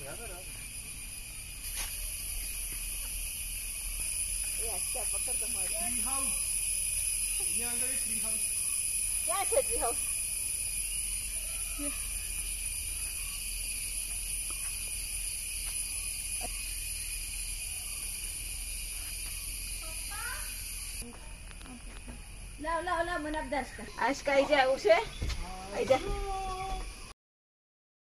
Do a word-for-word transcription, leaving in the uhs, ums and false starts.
अच्छा पकड़ तुम्हारी ट्री हाउस ये अंदर एक ट्री हाउस क्या है ट्री हाउस लाओ लाओ लाओ मन अब दर्श का आज का इजा उसे इजा